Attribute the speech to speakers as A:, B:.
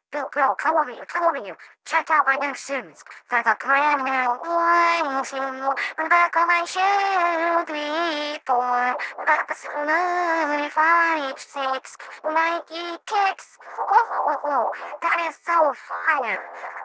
A: Girl, come over here. Check out my new shoes. There's a brand new one, two, on the back of my shoe, three, four, got the smooth, five, six, Nike kicks. Whoa, that is so fire.